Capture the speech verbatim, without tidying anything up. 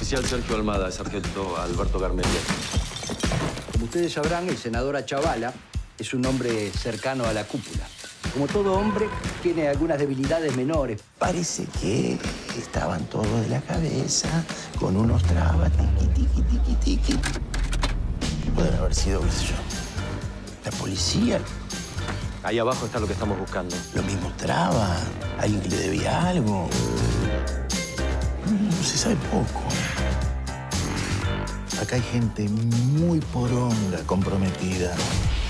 Oficial Sergio Almada, sargento Alberto Garmendia. Como ustedes sabrán, el senador Achavala es un hombre cercano a la cúpula. Como todo hombre, tiene algunas debilidades menores. Parece que estaban todos de la cabeza, con unos trabas, tiqui, tiqui, tiqui, tiqui. Pueden haber sido, qué sé yo, la policía. Ahí abajo está lo que estamos buscando. Los mismos trabas, alguien que le debía algo. No se sabe poco. Acá hay gente muy poronga comprometida.